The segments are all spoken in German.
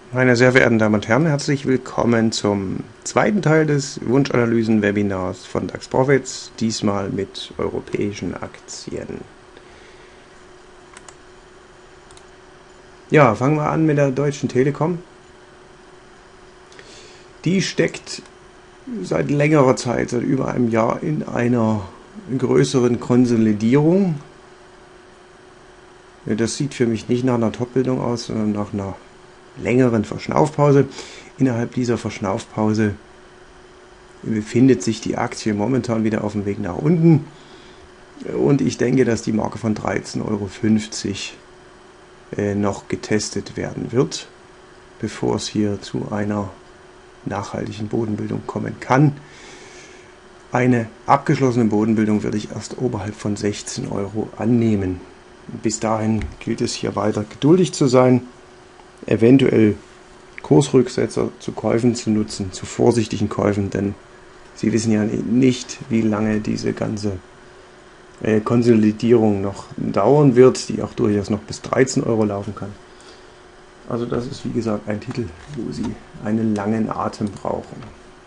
Meine sehr verehrten Damen und Herren, herzlich willkommen zum zweiten Teil des Wunschanalysen-Webinars von DAX Profits, diesmal mit europäischen Aktien. Ja, fangen wir an mit der Deutschen Telekom. Die steckt seit längerer Zeit, seit über einem Jahr, in einer größeren Konsolidierung. Das sieht für mich nicht nach einer Top-Bildung aus, sondern nach einer längeren Verschnaufpause. Innerhalb dieser Verschnaufpause befindet sich die Aktie momentan wieder auf dem Weg nach unten und ich denke, dass die Marke von 13,50 € noch getestet werden wird, bevor es hier zu einer nachhaltigen Bodenbildung kommen kann. Eine abgeschlossene Bodenbildung würde ich erst oberhalb von 16 € annehmen. Bis dahin gilt es hier weiter geduldig zu sein, eventuell Kursrücksetzer zu Käufen zu nutzen, zu vorsichtigen Käufen, denn Sie wissen ja nicht, wie lange diese ganze Konsolidierung noch dauern wird, die auch durchaus noch bis 13 € laufen kann. Also das ist wie gesagt ein Titel, wo Sie einen langen Atem brauchen.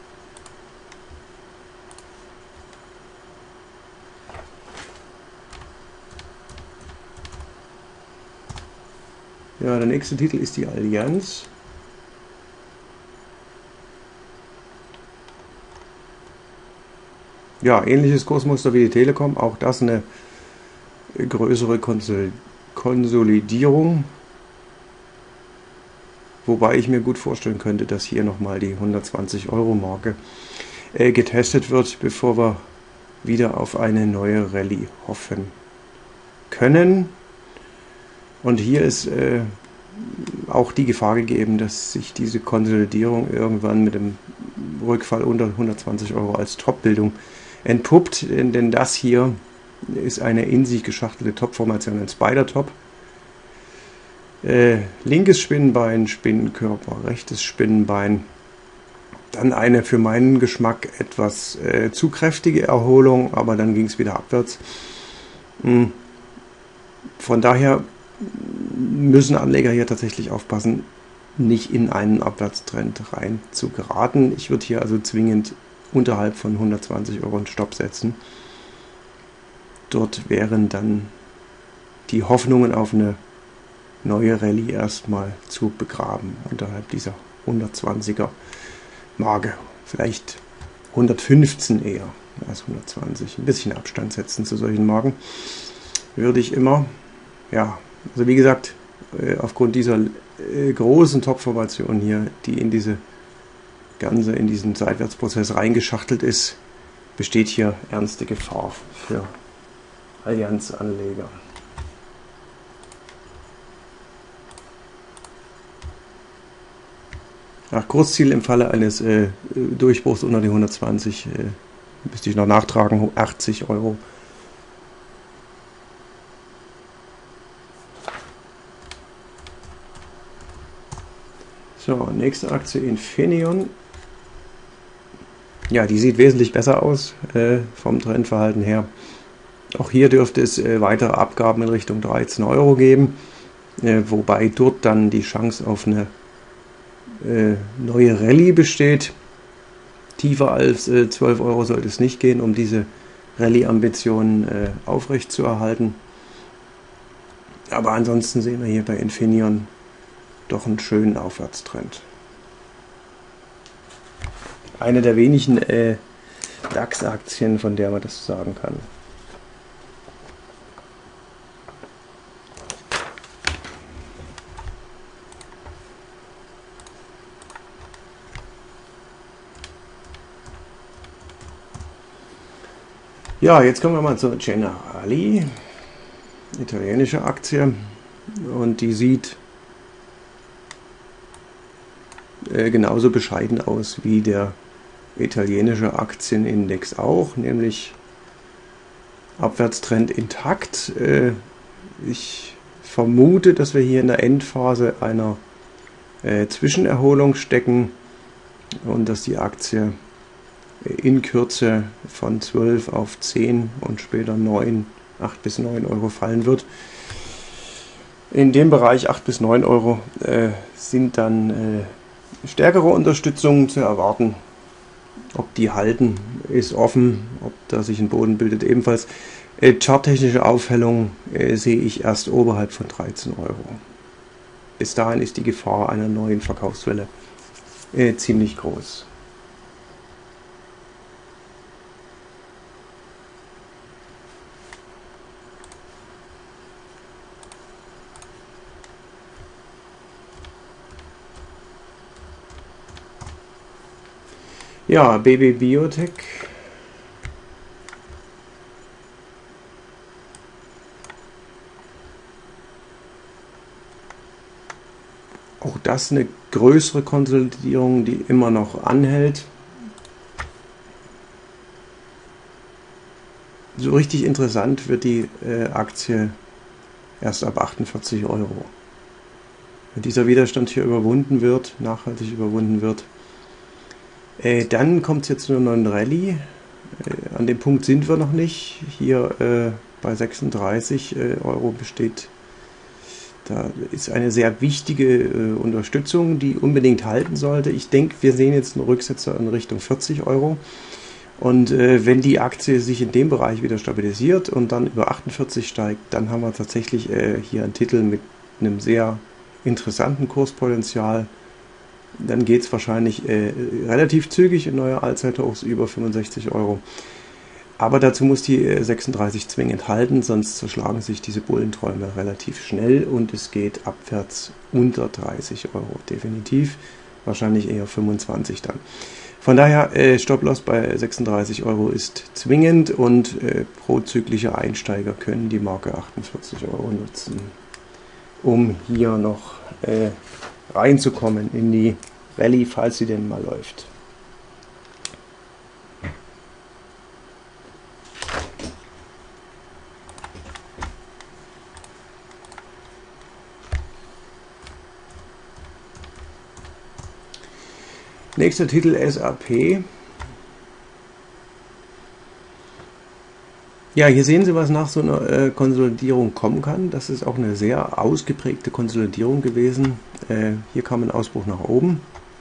Ja, der nächste Titel ist die Allianz. Ja, ähnliches Kursmuster wie die Telekom, auch das eine größere Konsolidierung. Wobei ich mir gut vorstellen könnte, dass hier nochmal die 120-€ getestet wird, bevor wir wieder auf eine neue Rallye hoffen können. Und hier ist auch die Gefahr gegeben, dass sich diese Konsolidierung irgendwann mit dem Rückfall unter 120 € als Top-Bildung entpuppt. Denn das hier ist eine in sich geschachtelte Top-Formation, ein Spider-Top. Linkes Spinnenbein, Spinnenkörper, rechtes Spinnenbein. Dann eine für meinen Geschmack etwas zu kräftige Erholung, aber dann ging es wieder abwärts. Von daher müssen Anleger hier tatsächlich aufpassen, nicht in einen Abwärtstrend rein zu geraten. Ich würde hier also zwingend unterhalb von 120 € einen Stopp setzen. Dort wären dann die Hoffnungen auf eine neue Rallye erstmal zu begraben, unterhalb dieser 120er Marke. Vielleicht 115 eher als 120. Ein bisschen Abstand setzen zu solchen Marken würde ich immer. Ja, also wie gesagt, aufgrund dieser großen Top-Formation hier, die in diesen Seitwärtsprozess reingeschachtelt ist, besteht hier ernste Gefahr für Allianz-Anleger. Nach Kursziel im Falle eines Durchbruchs unter die 120 müsste ich noch nachtragen, 80 €. So, nächste Aktie Infineon. Ja, die sieht wesentlich besser aus vom Trendverhalten her. Auch hier dürfte es weitere Abgaben in Richtung 13 € geben, wobei dort dann die Chance auf eine neue Rallye besteht. Tiefer als 12 € sollte es nicht gehen, um diese Rallye-Ambitionen aufrechtzuerhalten. Aber ansonsten sehen wir hier bei Infineon doch einen schönen Aufwärtstrend. Eine der wenigen DAX-Aktien, von der man das sagen kann. Ja, jetzt kommen wir mal zur Generali, italienische Aktie, und die sieht genauso bescheiden aus wie der italienische Aktienindex auch, nämlich Abwärtstrend intakt. Ich vermute, dass wir hier in der Endphase einer Zwischenerholung stecken und dass die Aktie in Kürze von 12 auf 10 und später 8 bis 9 € fallen wird. In dem Bereich 8 bis 9 Euro sind dann stärkere Unterstützungen zu erwarten. Ob die halten, ist offen, ob da sich ein Boden bildet ebenfalls. Charttechnische Aufhellung sehe ich erst oberhalb von 13 Euro. Bis dahin ist die Gefahr einer neuen Verkaufswelle ziemlich groß. Ja, BB Biotech. Auch das eine größere Konsolidierung, die immer noch anhält. So richtig interessant wird die Aktie erst ab 48 Euro. Wenn dieser Widerstand hier überwunden wird, nachhaltig überwunden wird, dann kommt es jetzt zu einer neuen Rallye. An dem Punkt sind wir noch nicht. Hier bei 36 Euro besteht, da ist eine sehr wichtige Unterstützung, die unbedingt halten sollte. Ich denke, wir sehen jetzt einen Rücksetzer in Richtung 40 Euro. Und wenn die Aktie sich in dem Bereich wieder stabilisiert und dann über 48 steigt, dann haben wir tatsächlich hier einen Titel mit einem sehr interessanten Kurspotenzial. Dann geht es wahrscheinlich relativ zügig in neue Allzeithochs über 65 Euro. Aber dazu muss die 36 zwingend halten, sonst zerschlagen sich diese Bullenträume relativ schnell und es geht abwärts unter 30 Euro definitiv. Wahrscheinlich eher 25 dann. Von daher Stop-Loss bei 36 Euro ist zwingend und prozyklische Einsteiger können die Marke 48 Euro nutzen, um hier noch reinzukommen in die Rallye, falls sie denn mal läuft. Nächster Titel SAP. Ja, hier sehen Sie, was nach so einer Konsolidierung kommen kann. Das ist auch eine sehr ausgeprägte Konsolidierung gewesen. Hier kam ein Ausbruch nach oben.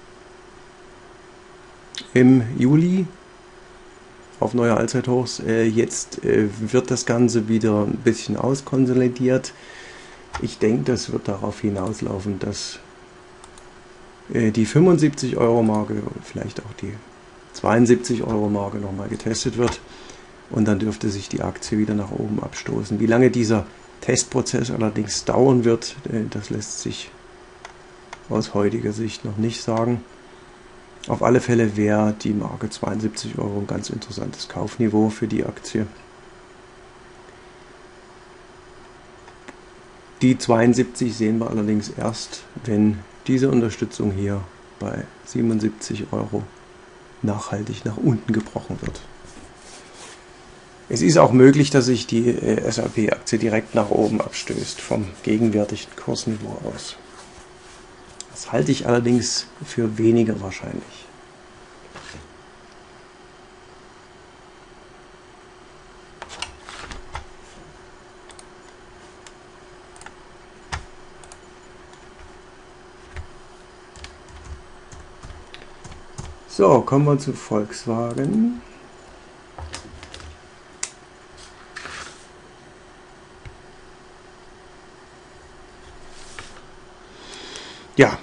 Im Juli auf neue Allzeithochs. Jetzt wird das Ganze wieder ein bisschen auskonsolidiert. Ich denke, das wird darauf hinauslaufen, dass die 75 Euro Marke, vielleicht auch die 72 Euro Marke nochmal getestet wird. Und dann dürfte sich die Aktie wieder nach oben abstoßen. Wie lange dieser Testprozess allerdings dauern wird, das lässt sich aus heutiger Sicht noch nicht sagen. Auf alle Fälle wäre die Marke 72 Euro ein ganz interessantes Kaufniveau für die Aktie. Die 72 sehen wir allerdings erst, wenn diese Unterstützung hier bei 77 Euro nachhaltig nach unten gebrochen wird. Es ist auch möglich, dass sich die SAP-Aktie direkt nach oben abstößt vom gegenwärtigen Kursniveau aus. Das halte ich allerdings für weniger wahrscheinlich. So, kommen wir zu Volkswagen. Ja,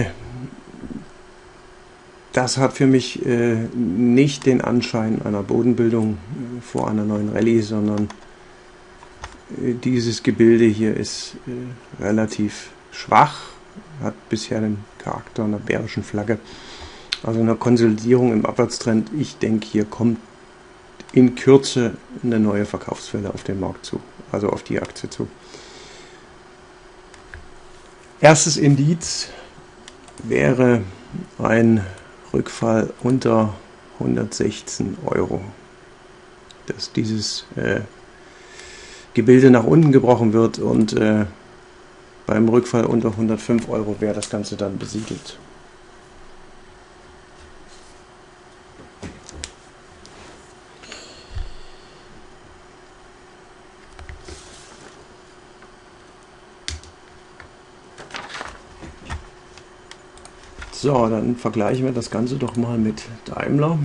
das hat für mich nicht den Anschein einer Bodenbildung vor einer neuen Rallye, sondern dieses Gebilde hier ist relativ schwach, hat bisher den Charakter einer bärischen Flagge. Also eine Konsolidierung im Abwärtstrend. Ich denke, hier kommt in Kürze eine neue Verkaufswelle auf den Markt zu, also auf die Aktie zu. Erstes Indiz wäre ein Rückfall unter 116 Euro, dass dieses Gebilde nach unten gebrochen wird und beim Rückfall unter 105 Euro wäre das Ganze dann besiegelt. So, dann vergleichen wir das Ganze doch mal mit Daimler.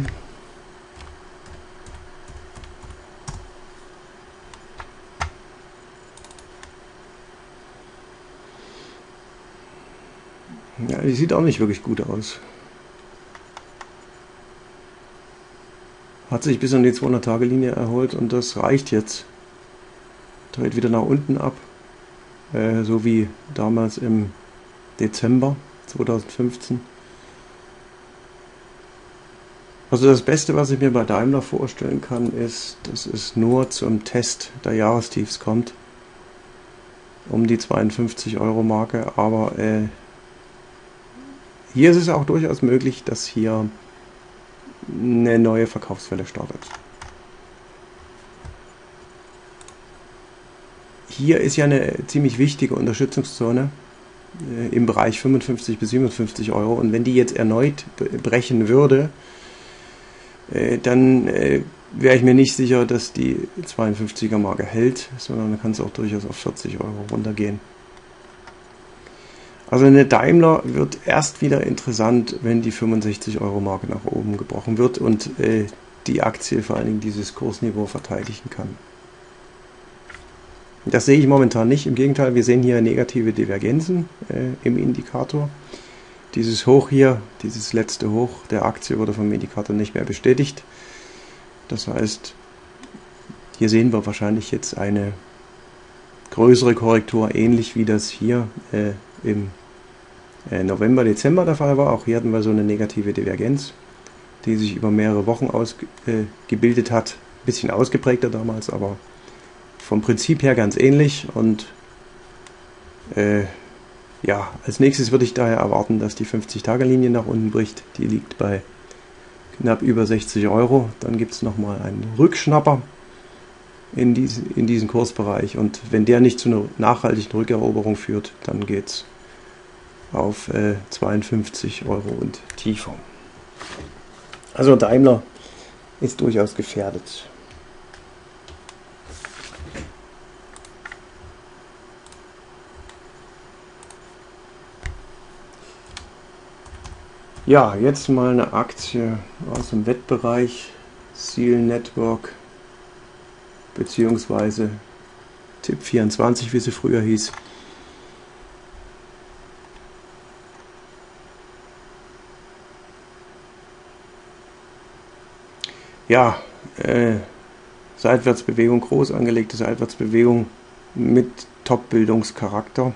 Ja, die sieht auch nicht wirklich gut aus. Hat sich bis an die 200-Tage-Linie erholt und das reicht jetzt. Dreht wieder nach unten ab, so wie damals im Dezember 2015. Also das Beste, was ich mir bei Daimler vorstellen kann, ist, dass es nur zum Test der Jahrestiefs kommt, um die 52-Euro-Marke, aber hier ist es auch durchaus möglich, dass hier eine neue Verkaufswelle startet. Hier ist ja eine ziemlich wichtige Unterstützungszone im Bereich 55 bis 57 Euro und wenn die jetzt erneut brechen würde, dann wäre ich mir nicht sicher, dass die 52er Marke hält, sondern dann kann es auch durchaus auf 40 Euro runtergehen. Also eine Daimler wird erst wieder interessant, wenn die 65 Euro Marke nach oben gebrochen wird und die Aktie vor allen Dingen dieses Kursniveau verteidigen kann. Das sehe ich momentan nicht, im Gegenteil, wir sehen hier negative Divergenzen im Indikator. Dieses Hoch hier, dieses letzte Hoch der Aktie wurde vom Indikator nicht mehr bestätigt. Das heißt, hier sehen wir wahrscheinlich jetzt eine größere Korrektur, ähnlich wie das hier im November, Dezember der Fall war. Auch hier hatten wir so eine negative Divergenz, die sich über mehrere Wochen gebildet hat. Ein bisschen ausgeprägter damals, aber vom Prinzip her ganz ähnlich. Und ja, als nächstes würde ich daher erwarten, dass die 50-Tage-Linie nach unten bricht. Die liegt bei knapp über 60 Euro. Dann gibt es nochmal einen Rückschnapper in diesen Kursbereich. Und wenn der nicht zu einer nachhaltigen Rückeroberung führt, dann geht es auf 52 Euro und tiefer. Also Daimler ist durchaus gefährdet. Ja, jetzt mal eine Aktie aus dem Wettbereich, Seal Network beziehungsweise TIP24, wie sie früher hieß. Ja, Seitwärtsbewegung, groß angelegte Seitwärtsbewegung mit Top-Bildungscharakter.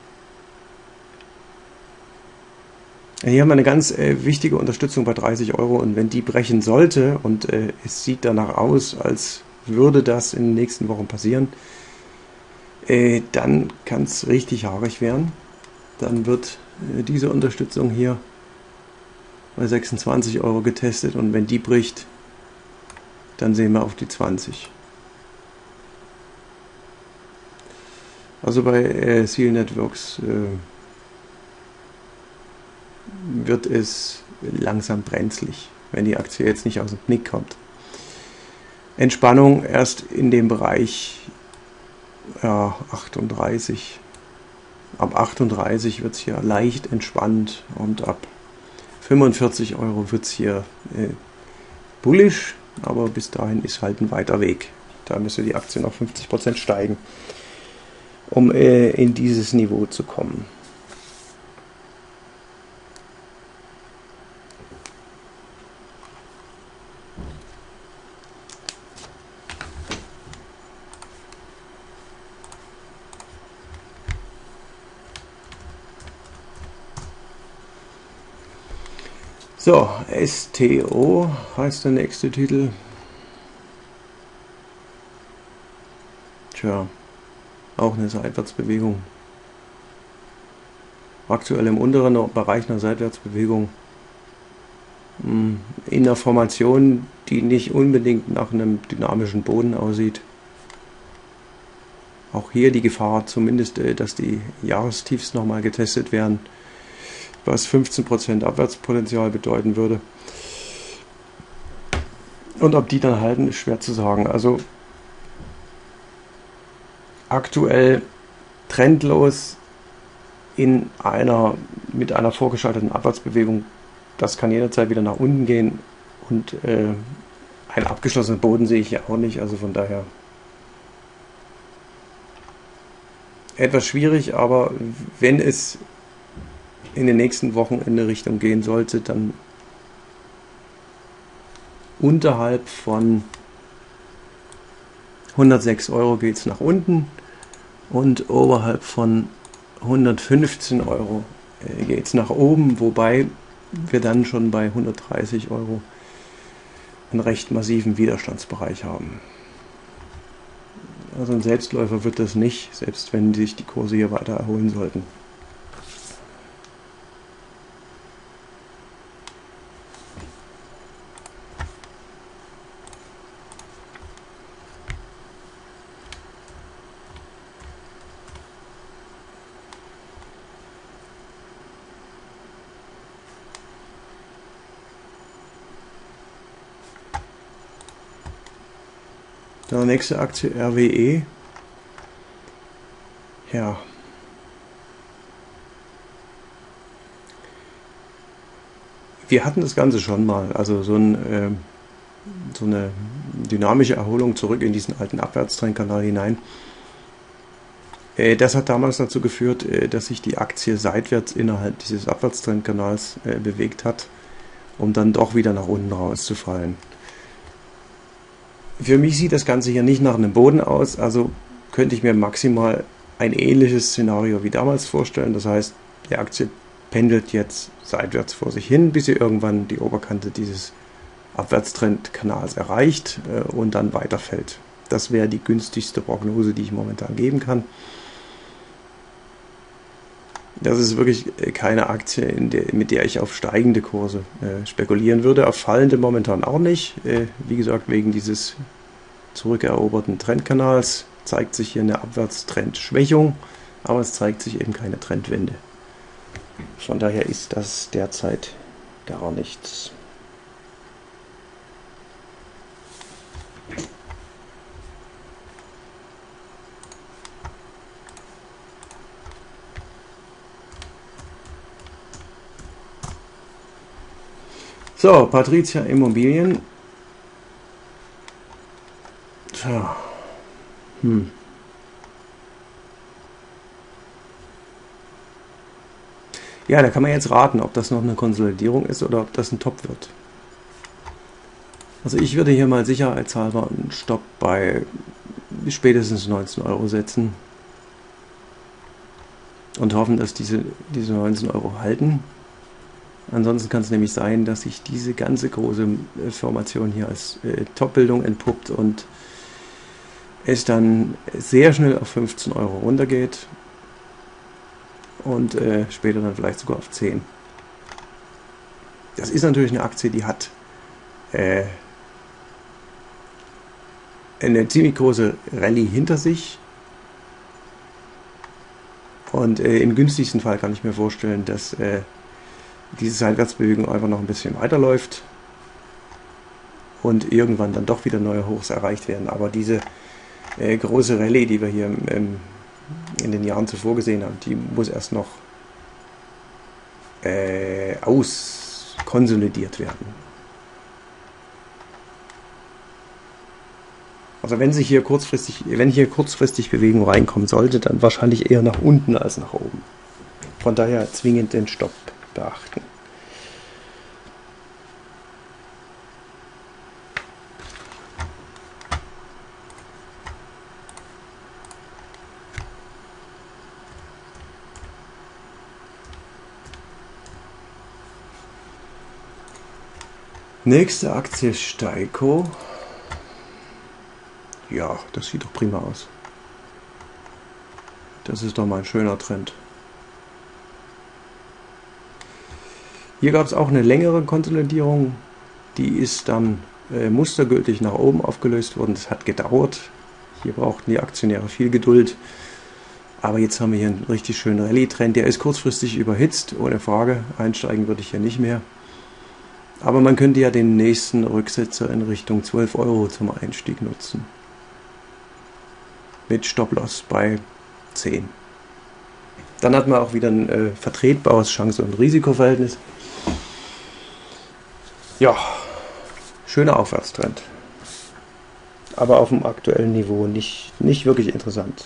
Hier haben wir eine ganz wichtige Unterstützung bei 30 Euro und wenn die brechen sollte und es sieht danach aus, als würde das in den nächsten Wochen passieren, dann kann es richtig haarig werden. Dann wird diese Unterstützung hier bei 26 Euro getestet und wenn die bricht, dann sehen wir auf die 20. Also bei Seal Networks wird es langsam brenzlig, wenn die Aktie jetzt nicht aus dem Knick kommt. Entspannung erst in dem Bereich 38. Ab 38 wird es hier leicht entspannt und ab 45 Euro wird es hier bullish, aber bis dahin ist halt ein weiter Weg. Da müsste die Aktie noch 50% steigen, um in dieses Niveau zu kommen. So, STO heißt der nächste Titel. Tja, auch eine Seitwärtsbewegung. Aktuell im unteren Bereich einer Seitwärtsbewegung. In einer Formation, die nicht unbedingt nach einem dynamischen Boden aussieht. Auch hier die Gefahr zumindest, dass die Jahrestiefs nochmal getestet werden, was 15% Abwärtspotenzial bedeuten würde. Und ob die dann halten, ist schwer zu sagen. Also aktuell trendlos mit einer vorgeschalteten Abwärtsbewegung, das kann jederzeit wieder nach unten gehen und einen abgeschlossenen Boden sehe ich ja auch nicht, also von daher etwas schwierig, aber wenn es in den nächsten Wochen in eine Richtung gehen sollte, dann unterhalb von 106 Euro geht es nach unten und oberhalb von 115 Euro geht es nach oben, wobei wir dann schon bei 130 Euro einen recht massiven Widerstandsbereich haben. Also ein Selbstläufer wird das nicht, selbst wenn sich die Kurse hier weiter erholen sollten. Die nächste Aktie RWE. Ja. Wir hatten das Ganze schon mal, also so eine dynamische Erholung zurück in diesen alten Abwärtstrendkanal hinein. Das hat damals dazu geführt, dass sich die Aktie seitwärts innerhalb dieses Abwärtstrendkanals bewegt hat, um dann doch wieder nach unten rauszufallen. Für mich sieht das Ganze hier nicht nach einem Boden aus, also könnte ich mir maximal ein ähnliches Szenario wie damals vorstellen. Das heißt, die Aktie pendelt jetzt seitwärts vor sich hin, bis sie irgendwann die Oberkante dieses Abwärtstrendkanals erreicht und dann weiterfällt. Das wäre die günstigste Prognose, die ich momentan geben kann. Das ist wirklich keine Aktie, mit der ich auf steigende Kurse spekulieren würde. Auf fallende momentan auch nicht. Wie gesagt, wegen dieses zurückeroberten Trendkanals zeigt sich hier eine Abwärtstrendschwächung, aber es zeigt sich eben keine Trendwende. Von daher ist das derzeit gar nichts. So, Patricia Immobilien. Tja. Ja, da kann man jetzt raten, ob das noch eine Konsolidierung ist oder ob das ein Top wird. Also ich würde hier mal sicherheitshalber einen Stopp bei spätestens 19 Euro setzen und hoffen, dass diese 19 Euro halten. Ansonsten kann es nämlich sein, dass sich diese ganze große Formation hier als Top-Bildung entpuppt und es dann sehr schnell auf 15 Euro runtergeht und später dann vielleicht sogar auf 10. Das ist natürlich eine Aktie, die hat eine ziemlich große Rallye hinter sich. Und im günstigsten Fall kann ich mir vorstellen, dass diese Seitwärtsbewegung einfach noch ein bisschen weiterläuft und irgendwann dann doch wieder neue Hochs erreicht werden. Aber diese große Rallye, die wir hier in den Jahren zuvor gesehen haben, die muss erst noch auskonsolidiert werden. Also wenn hier kurzfristig Bewegung reinkommen sollte, dann wahrscheinlich eher nach unten als nach oben. Von daher zwingend den Stopp beachten. Nächste Aktie Steico. Ja, das sieht doch prima aus. Das ist doch mal ein schöner Trend. Hier gab es auch eine längere Konsolidierung. Die ist dann mustergültig nach oben aufgelöst worden. Das hat gedauert. Hier brauchten die Aktionäre viel Geduld. Aber jetzt haben wir hier einen richtig schönen Rallye-Trend. Der ist kurzfristig überhitzt, ohne Frage. Einsteigen würde ich hier nicht mehr. Aber man könnte ja den nächsten Rücksetzer in Richtung 12 Euro zum Einstieg nutzen. Mit Stop-Loss bei 10. Dann hat man auch wieder ein vertretbares Chance- und Risikoverhältnis. Ja, schöner Aufwärtstrend. Aber auf dem aktuellen Niveau nicht wirklich interessant.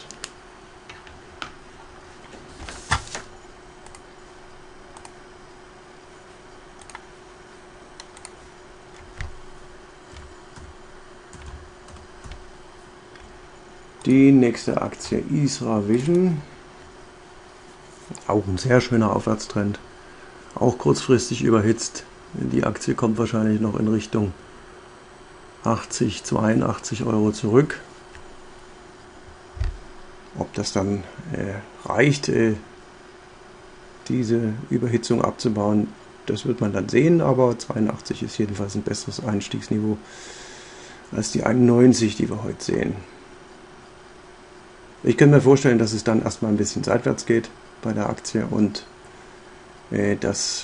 Die nächste Aktie Isra Vision. Auch ein sehr schöner Aufwärtstrend. Auch kurzfristig überhitzt. Die Aktie kommt wahrscheinlich noch in Richtung 80, 82 Euro zurück. Ob das dann reicht, diese Überhitzung abzubauen, das wird man dann sehen, aber 82 ist jedenfalls ein besseres Einstiegsniveau als die 91, die wir heute sehen. Ich kann mir vorstellen, dass es dann erstmal ein bisschen seitwärts geht bei der Aktie und dass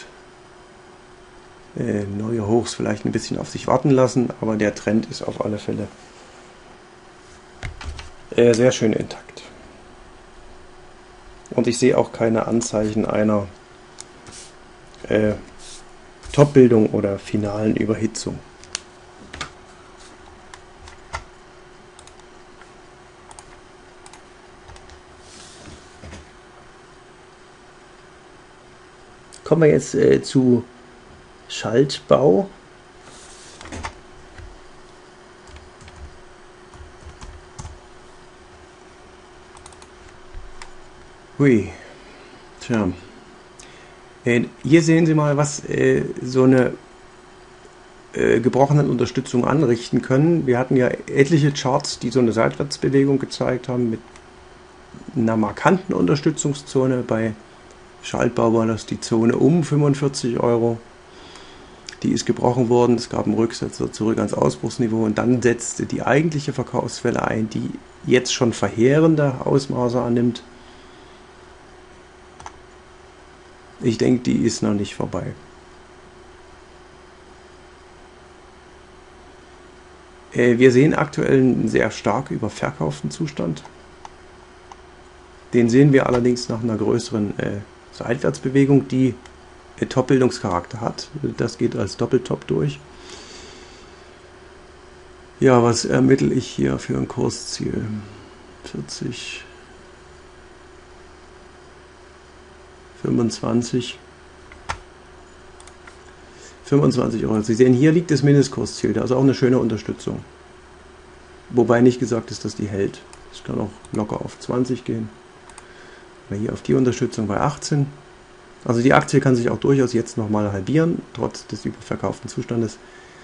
neue Hochs vielleicht ein bisschen auf sich warten lassen, aber der Trend ist auf alle Fälle sehr schön intakt. Und ich sehe auch keine Anzeichen einer Topbildung oder finalen Überhitzung. Kommen wir jetzt zu Schaltbau. Hui, tja. Hier sehen Sie mal, was so eine gebrochene Unterstützung anrichten können. Wir hatten ja etliche Charts, die so eine Seitwärtsbewegung gezeigt haben mit einer markanten Unterstützungszone. Bei Schaltbau war das die Zone um 45 Euro. Die ist gebrochen worden, es gab einen Rücksetzer zurück ans Ausbruchsniveau und dann setzte die eigentliche Verkaufswelle ein, die jetzt schon verheerende Ausmaße annimmt. Ich denke, die ist noch nicht vorbei. Wir sehen aktuell einen sehr stark überverkauften Zustand. Den sehen wir allerdings nach einer größeren Seitwärtsbewegung, die Top-Bildungscharakter hat. Das geht als Doppeltop durch. Ja, was ermittle ich hier für ein Kursziel? 40, 25 Euro. Sie sehen, hier liegt das Mindestkursziel. Da ist auch eine schöne Unterstützung. Wobei nicht gesagt ist, dass die hält. Es kann auch locker auf 20 gehen. Oder hier auf die Unterstützung bei 18. Also die Aktie kann sich auch durchaus jetzt nochmal halbieren, trotz des überverkauften Zustandes.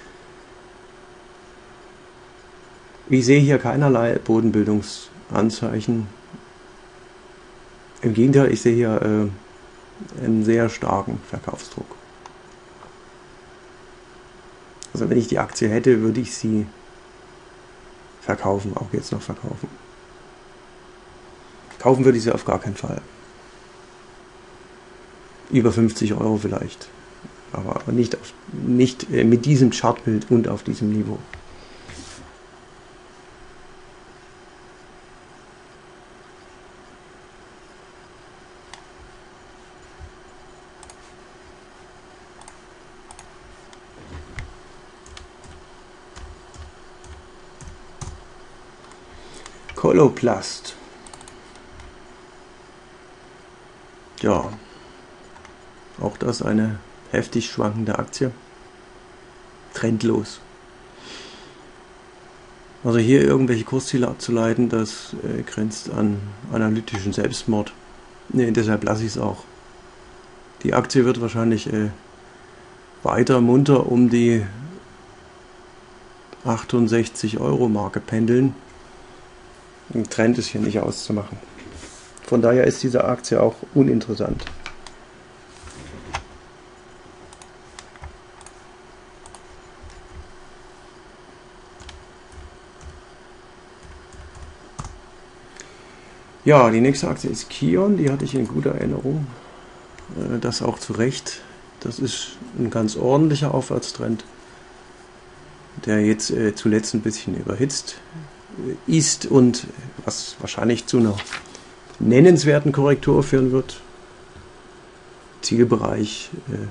Ich sehe hier keinerlei Bodenbildungsanzeichen. Im Gegenteil, ich sehe hier einen sehr starken Verkaufsdruck. Also wenn ich die Aktie hätte, würde ich sie verkaufen, auch jetzt noch verkaufen. Kaufen würde ich sie auf gar keinen Fall. Über 50 Euro vielleicht, aber nicht mit diesem Chartbild und auf diesem Niveau. Coloplast. Ja, auch das eine heftig schwankende Aktie. Trendlos. Also hier irgendwelche Kursziele abzuleiten, das grenzt an analytischen Selbstmord. Nee, deshalb lasse ich es auch. Die Aktie wird wahrscheinlich weiter munter um die 68 Euro Marke pendeln. Ein Trend ist hier nicht auszumachen. Von daher ist diese Aktie auch uninteressant. Ja, die nächste Aktie ist Kion, die hatte ich in guter Erinnerung. Das auch zu Recht. Das ist ein ganz ordentlicher Aufwärtstrend, der jetzt zuletzt ein bisschen überhitzt ist und was wahrscheinlich zu einer nennenswerten Korrektur führen wird. Zielbereich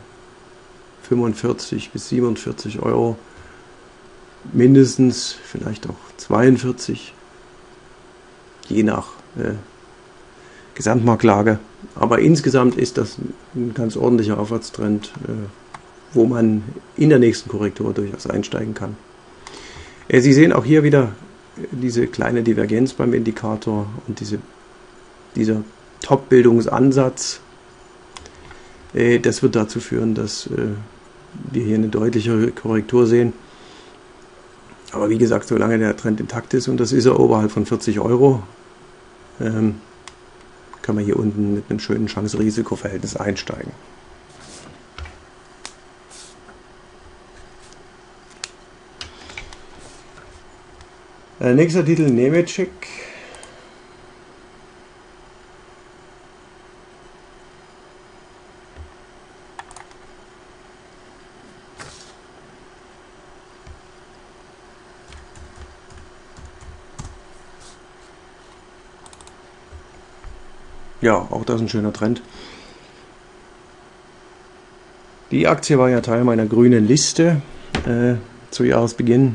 45 bis 47 Euro mindestens, vielleicht auch 42, je nach Gesamtmarktlage. Aber insgesamt ist das ein ganz ordentlicher Aufwärtstrend, wo man in der nächsten Korrektur durchaus einsteigen kann. Sie sehen auch hier wieder diese kleine Divergenz beim Indikator und dieser Top-Bildungsansatz. Das wird dazu führen, dass wir hier eine deutlichere Korrektur sehen. Aber wie gesagt, solange der Trend intakt ist, und das ist er oberhalb von 40 Euro, kann man hier unten mit einem schönen Chance-Risiko-Verhältnis einsteigen. Nächster Titel, Nemetschek. Ja, auch das ist ein schöner Trend. Die Aktie war ja Teil meiner grünen Liste zu Jahresbeginn,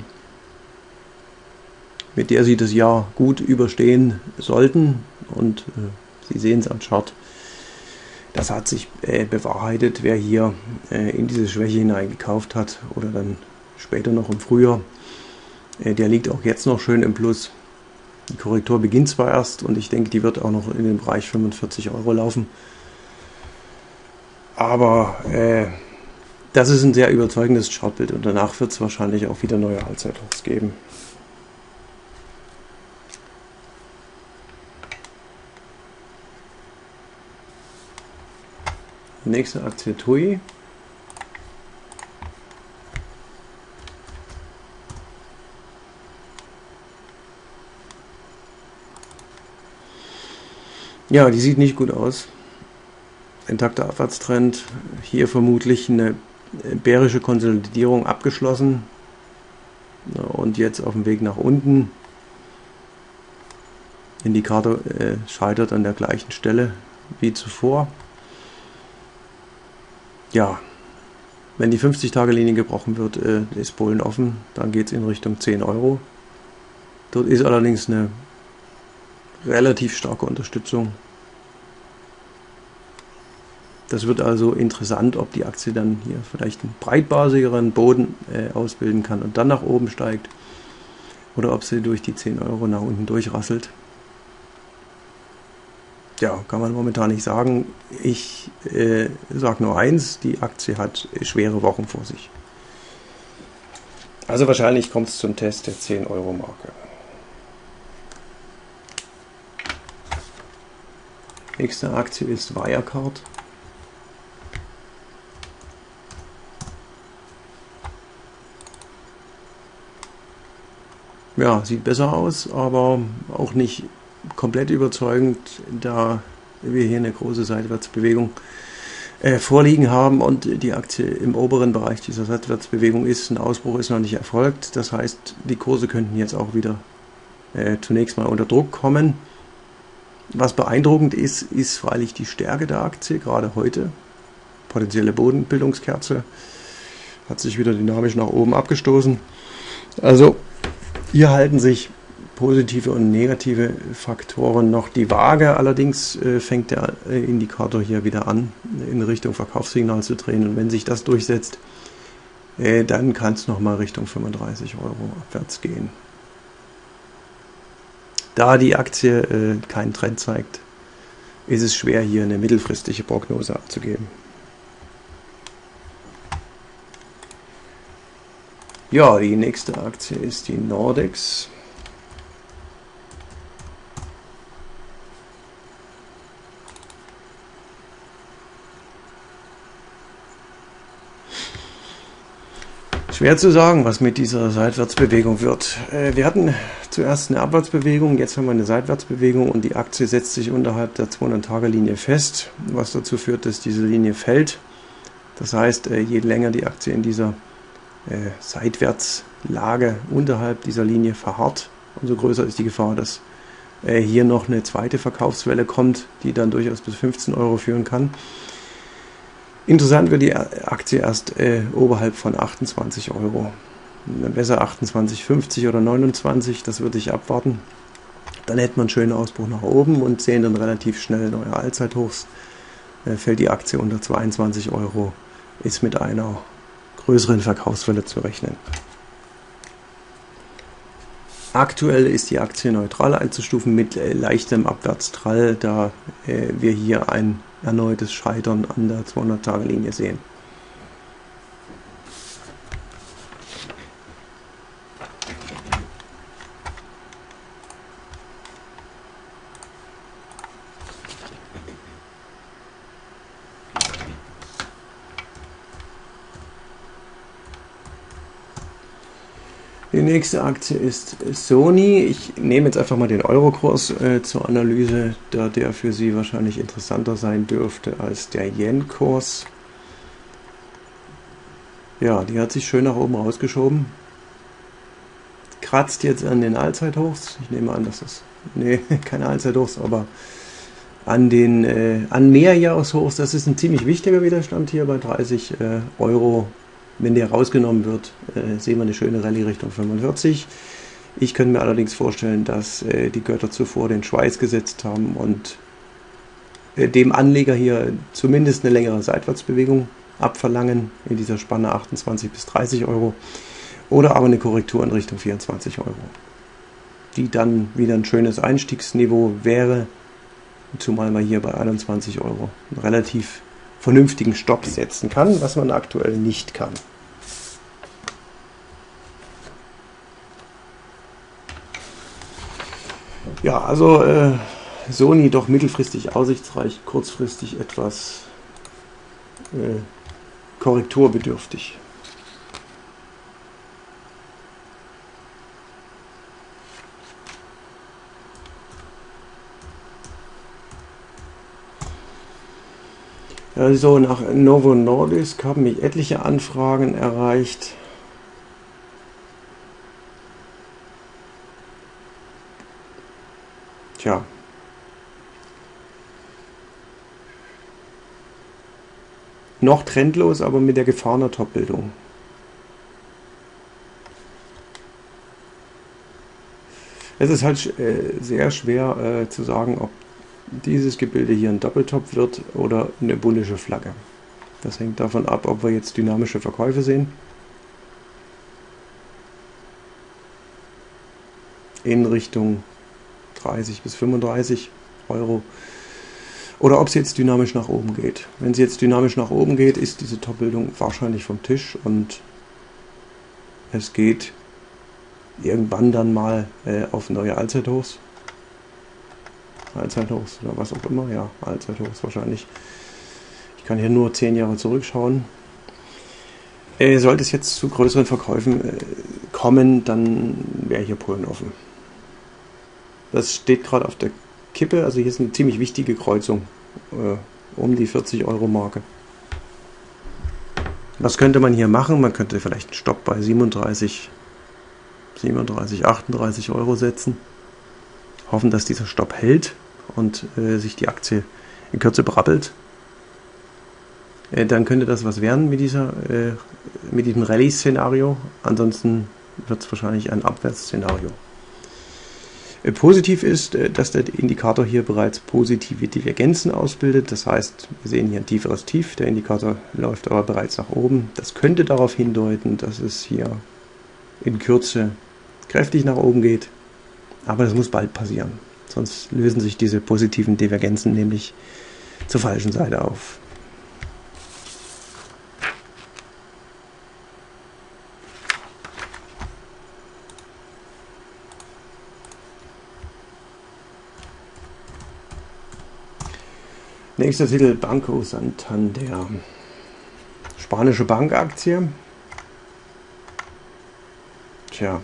mit der Sie das Jahr gut überstehen sollten. Und Sie sehen es am Chart. Das hat sich bewahrheitet. Wer hier in diese Schwäche hinein gekauft hat oder dann später noch im Frühjahr, der liegt auch jetzt noch schön im Plus. Die Korrektur beginnt zwar erst und ich denke, die wird auch noch in den Bereich 45 Euro laufen. Aber das ist ein sehr überzeugendes Chartbild und danach wird es wahrscheinlich auch wieder neue Allzeithochs geben. Die nächste Aktie TUI. Ja, die sieht nicht gut aus. Intakter Abwärtstrend. Hier vermutlich eine bärische Konsolidierung abgeschlossen. Und jetzt auf dem Weg nach unten. Indikator scheitert an der gleichen Stelle wie zuvor. Ja, wenn die 50-Tage-Linie gebrochen wird, ist Polen offen. Dann geht es in Richtung 10 Euro. Dort ist allerdings eine relativ starke Unterstützung. Das wird also interessant, ob die Aktie dann hier vielleicht einen breitbasigeren Boden ausbilden kann und dann nach oben steigt oder ob sie durch die 10 Euro nach unten durchrasselt. Ja, kann man momentan nicht sagen. Ich sage nur eins, die Aktie hat schwere Wochen vor sich. Also wahrscheinlich kommt es zum Test der 10 Euro Marke. Nächste Aktie ist Wirecard. Ja, sieht besser aus, aber auch nicht komplett überzeugend, da wir hier eine große Seitwärtsbewegung vorliegen haben und die Aktie im oberen Bereich dieser Seitwärtsbewegung ist. Ein Ausbruch ist noch nicht erfolgt. Das heißt, die Kurse könnten jetzt auch wieder zunächst mal unter Druck kommen. Was beeindruckend ist, ist freilich die Stärke der Aktie, gerade heute. Potenzielle Bodenbildungskerze hat sich wieder dynamisch nach oben abgestoßen. Also hier halten sich positive und negative Faktoren noch die Waage. Allerdings fängt der Indikator hier wieder an, in Richtung Verkaufssignal zu drehen. Und wenn sich das durchsetzt, dann kann es nochmal Richtung 35 Euro abwärts gehen. Da die Aktie keinen Trend zeigt, ist es schwer, hier eine mittelfristige Prognose abzugeben. Ja, die nächste Aktie ist die Nordex. Schwer zu sagen, was mit dieser Seitwärtsbewegung wird. Wir hatten zuerst eine Abwärtsbewegung, jetzt haben wir eine Seitwärtsbewegung und die Aktie setzt sich unterhalb der 200-Tage-Linie fest, was dazu führt, dass diese Linie fällt. Das heißt, je länger die Aktie in dieser Seitwärtslage unterhalb dieser Linie verharrt, umso größer ist die Gefahr, dass hier noch eine zweite Verkaufswelle kommt, die dann durchaus bis 15 Euro führen kann. Interessant wird die Aktie erst oberhalb von 28 Euro. Besser 28,50 oder 29, das würde ich abwarten. Dann hätte man einen schönen Ausbruch nach oben und sehen dann relativ schnell neue Allzeithochs. Fällt die Aktie unter 22 Euro, ist mit einer größeren Verkaufswelle zu rechnen. Aktuell ist die Aktie neutral einzustufen mit leichtem Abwärtstrall, da wir hier ein erneutes Scheitern an der 200-Tage-Linie sehen. Die nächste Aktie ist Sony. Ich nehme jetzt einfach mal den Eurokurs zur Analyse, da der für Sie wahrscheinlich interessanter sein dürfte als der Yen-Kurs. Ja, die hat sich schön nach oben rausgeschoben. Kratzt jetzt an den Allzeithochs. Ich nehme an, dass das... Nee, keine Allzeithochs, aber an Mehrjahreshochs. Das ist ein ziemlich wichtiger Widerstand hier bei 30 Euro. Wenn der rausgenommen wird, sehen wir eine schöne Rallye Richtung 45. Ich könnte mir allerdings vorstellen, dass die Götter zuvor den Schweiß gesetzt haben und dem Anleger hier zumindest eine längere Seitwärtsbewegung abverlangen in dieser Spanne 28 bis 30 Euro oder aber eine Korrektur in Richtung 24 Euro, die dann wieder ein schönes Einstiegsniveau wäre, zumal man hier bei 21 Euro einen relativ vernünftigen Stopp setzen kann, was man aktuell nicht kann. Ja, also Sony doch mittelfristig aussichtsreich, kurzfristig etwas korrekturbedürftig. Also nach Novo Nordisk haben mich etliche Anfragen erreicht. Tja. Noch trendlos, aber mit der Gefahr einer Top-Bildung. Es ist halt sehr schwer zu sagen, ob dieses Gebilde hier ein Doppeltop wird oder eine bullische Flagge. Das hängt davon ab, ob wir jetzt dynamische Verkäufe sehen. In Richtung 30 bis 35 Euro. Oder ob es jetzt dynamisch nach oben geht. Wenn es jetzt dynamisch nach oben geht, ist diese Top-Bildung wahrscheinlich vom Tisch und es geht irgendwann dann mal auf neue Allzeithochs. Allzeithochs oder was auch immer, ja, Allzeithochs wahrscheinlich. Ich kann hier nur 10 Jahre zurückschauen. Sollte es jetzt zu größeren Verkäufen kommen, dann wäre hier Polen offen. Das steht gerade auf der Kippe, also hier ist eine ziemlich wichtige Kreuzung, um die 40 Euro Marke. Was könnte man hier machen? Man könnte vielleicht einen Stopp bei 37, 38 Euro setzen. Hoffen, dass dieser Stopp hält und sich die Aktie in Kürze berappelt. Dann könnte das was werden mit diesem Rallye-Szenario. Ansonsten wird es wahrscheinlich ein Abwärtsszenario. Positiv ist, dass der Indikator hier bereits positive Divergenzen ausbildet. Das heißt, wir sehen hier ein tieferes Tief. Der Indikator läuft aber bereits nach oben. Das könnte darauf hindeuten, dass es hier in Kürze kräftig nach oben geht. Aber das muss bald passieren. Sonst lösen sich diese positiven Divergenzen nämlich zur falschen Seite auf. Nächster Titel: Banco Santander. Spanische Bankaktie. Tja.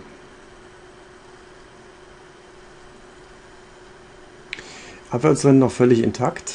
Abwärtstrend noch völlig intakt.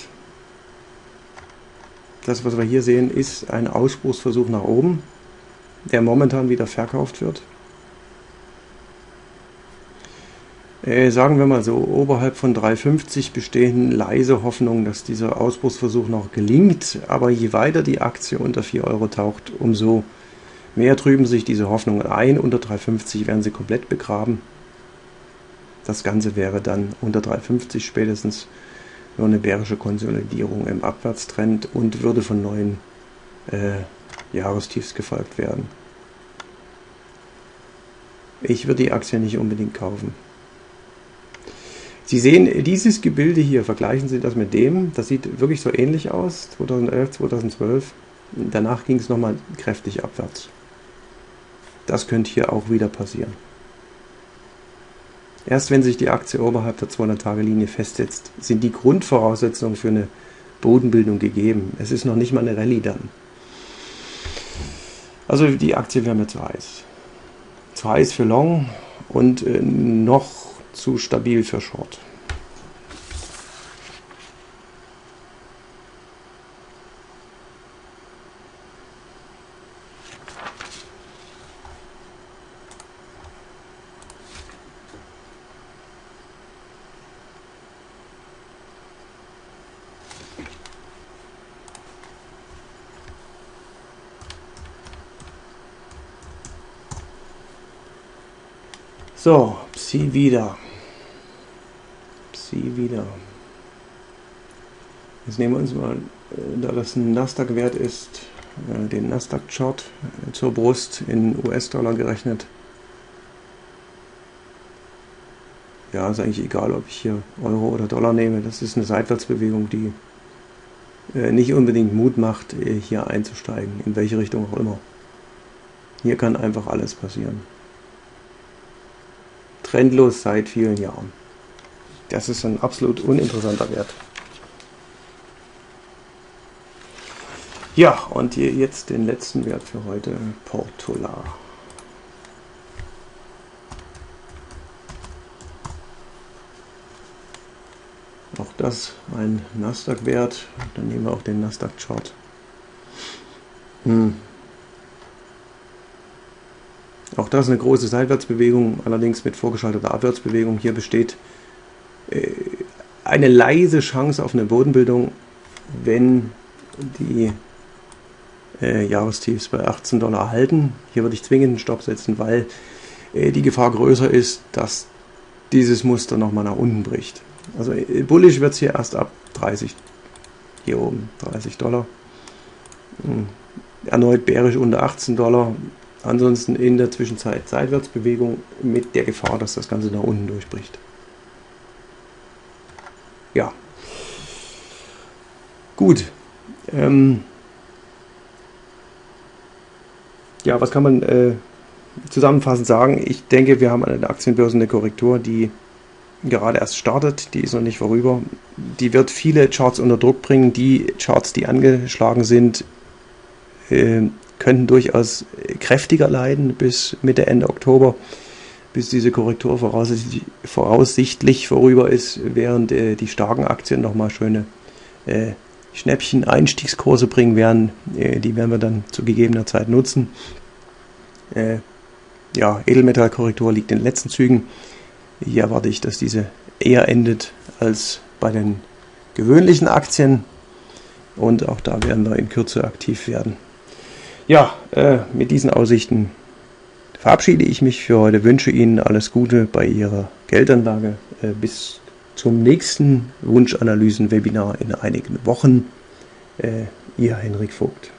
Das, was wir hier sehen, ist ein Ausbruchsversuch nach oben, der momentan wieder verkauft wird. Sagen wir mal so, oberhalb von 3,50 bestehen leise Hoffnungen, dass dieser Ausbruchsversuch noch gelingt. Aber je weiter die Aktie unter 4 Euro taucht, umso mehr trüben sich diese Hoffnungen ein. Unter 3,50 werden sie komplett begraben. Das Ganze wäre dann unter 3,50 spätestens nur eine bärische Konsolidierung im Abwärtstrend und würde von neuen Jahrestiefs gefolgt werden. Ich würde die Aktie nicht unbedingt kaufen. Sie sehen dieses Gebilde hier, vergleichen Sie das mit dem, das sieht wirklich so ähnlich aus, 2011, 2012. Danach ging es nochmal kräftig abwärts. Das könnte hier auch wieder passieren. Erst wenn sich die Aktie oberhalb der 200-Tage-Linie festsetzt, sind die Grundvoraussetzungen für eine Bodenbildung gegeben. Es ist noch nicht mal eine Rallye dann. Also die Aktie wäre mir zu heiß. Zu heiß für Long und noch zu stabil für Short. So, Psi wieder. Jetzt nehmen wir uns mal, da das ein Nasdaq-Wert ist, den Nasdaq-Chart zur Brust in US-Dollar gerechnet. Ja, ist eigentlich egal, ob ich hier Euro oder Dollar nehme. Das ist eine Seitwärtsbewegung, die nicht unbedingt Mut macht, hier einzusteigen, in welche Richtung auch immer. Hier kann einfach alles passieren. Trendlos seit vielen Jahren. Das ist ein absolut uninteressanter Wert. Ja, und jetzt den letzten Wert für heute, Portola. Auch das ein Nasdaq-Wert. Dann nehmen wir auch den Nasdaq-Chart. Auch das eine große Seitwärtsbewegung, allerdings mit vorgeschalteter Abwärtsbewegung. Hier besteht eine leise Chance auf eine Bodenbildung, wenn die Jahrestiefs bei 18 Dollar halten. Hier würde ich zwingend einen Stopp setzen, weil die Gefahr größer ist, dass dieses Muster nochmal nach unten bricht. Also bullish wird es hier erst ab 30, hier oben 30 Dollar. Erneut bärisch unter 18 Dollar. Ansonsten in der Zwischenzeit Seitwärtsbewegung mit der Gefahr, dass das Ganze nach unten durchbricht. Ja. Gut. Ja, was kann man zusammenfassend sagen? Ich denke, wir haben an der Aktienbörse eine Korrektur, die gerade erst startet, die ist noch nicht vorüber. Die wird viele Charts unter Druck bringen. Die Charts, die angeschlagen sind, könnten durchaus kräftiger leiden bis Mitte, Ende Oktober, bis diese Korrektur voraussichtlich vorüber ist, während die starken Aktien nochmal schöne Schnäppchen, Einstiegskurse bringen werden. Die werden wir dann zu gegebener Zeit nutzen. Ja, Edelmetallkorrektur liegt in den letzten Zügen. Hier erwarte ich, dass diese eher endet als bei den gewöhnlichen Aktien. Und auch da werden wir in Kürze aktiv werden. Ja, mit diesen Aussichten verabschiede ich mich für heute. Wünsche Ihnen alles Gute bei Ihrer Geldanlage. Bis zum nächsten Wunschanalysen-Webinar in einigen Wochen. Ihr Henrik Vogt.